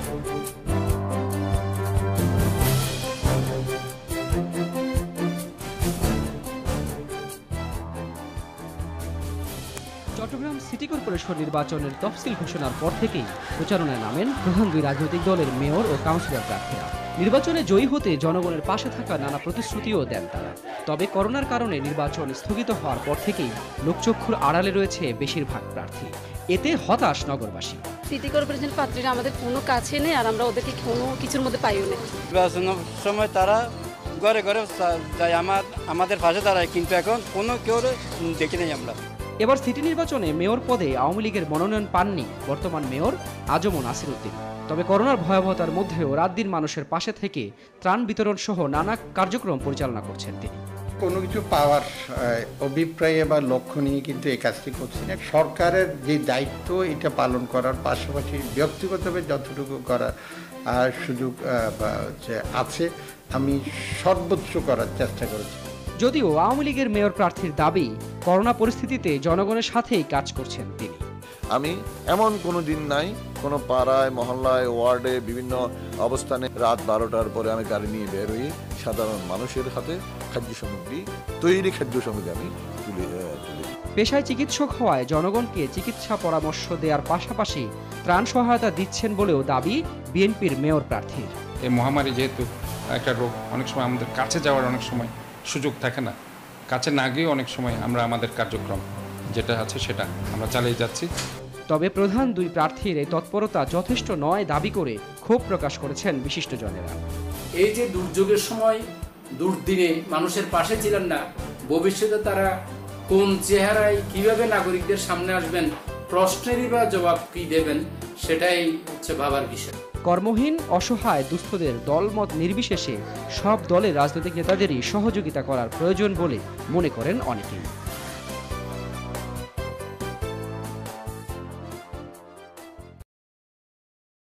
Chittagong city corporation নির্বাচনের তফসিল ঘোষণার পর থেকেই প্রচারণায় নামেন প্রধান দুই রাজনৈতিক দলের মেয়র ও কাউন্সিলর প্রার্থীরা। নির্বাচনে জয়ী হতে জনগণের পাশে থাকা নানা প্রতিশ্রুতিও দেন তারা। তবে করোনার কারণে নির্বাচন স্থগিত হওয়ার পর থেকেই লোকচক্ষুর আড়ালে রয়েছে বেশিরভাগ প্রার্থী। এতে হতাশ নগরবাসী। সিটি কর্পোরেশন প্রার্থীরা আমাদের কোনো কাছে নেই, আর আমরা ওদেরকে কোনো কিছুর মধ্যে পাইও না। নির্বাচনের সময় তারা ঘরে ঘরে যায়, আমাদের পাশে দাঁড়ায়, কিন্তু এখন কোনো কেউ দেখি নাই আমরা। এবার সিটি নির্বাচনে মেয়র পদে আওয়ামী লীগের মনোনয়ন পাননি বর্তমান মেয়র আজমও নাসির উদ্দিন। তবে করোনার ভয়াবহতার মধ্যেও রাত দিন মানুষের পাশে থেকে ত্রাণ বিতরণ সহ নানা কার্যক্রম পরিচালনা করছেন তিনি। কোনো কিছু পাওয়ার অভিপ্রায়ে বা লক্ষ্য নিয়ে কিন্তু এই কাজটি করছি না। সরকারের যে দায়িত্ব এটা পালন করার পাশাপাশি ব্যক্তিগতভাবে যতটুকু করার সুযোগ আছে আমি সর্বোচ্চ করার চেষ্টা করেছি। যদিও আওয়ামী লীগের মেয়র প্রার্থীর দাবি, করোনা পরিস্থিতিতে জনগণের সাথেই কাজ করছেন তিনি। আমি এমন কোনো দিন নাই কোনো পাড়ায় মহল্লায় ওয়ার্ডে বিভিন্ন অবস্থানে রাত 12টার পরে আমি গাড়ি নিয়ে বের হই, সাধারণ মানুষের হাতে খাদ্য সামগ্রী, তৈরি খাদ্য সামগ্রী আমি তুলে পেশায় চিকিৎসক হওয়ায় জনগণকে চিকিৎসা পরামর্শ দেওয়ার পাশাপাশি ত্রাণ সহায়তা দিচ্ছেন বলেও দাবি বিএনপির মেয়র প্রার্থীর। এই মহামারী যেহেতু একটা রোগ, অনেক সময় আমাদের কাছে যাওয়ার অনেক সময় সুযোগ থাকে না, কাছে না গিয়ে অনেক সময় আমরা আমাদের কার্যক্রম যেটা আছে সেটা আমরা চালিয়ে যাচ্ছি। তবে প্রধান দুই প্রার্থীর এই তৎপরতা যথেষ্ট নয় দাবি করে ক্ষোভ প্রকাশ করেছেন বিশিষ্টজনেরা। এই যে দুর্যোগের সময় দুর্দিনে মানুষের পাশে ছিলেন না, ভবিষ্যতে তারা কোন চেহারায় কিভাবে নাগরিকদের সামনে আসবেন, প্রশ্নেরই বা জবাব কি দেবেন, সেটাই হচ্ছে ভাবার বিষয়। কর্মহীন অসহায় দুস্থদের দলমত নির্বিশেষে সব দলের রাজনৈতিক নেতাদেরই সহযোগিতা করার প্রয়োজন বলে মনে করেন অনেকেই।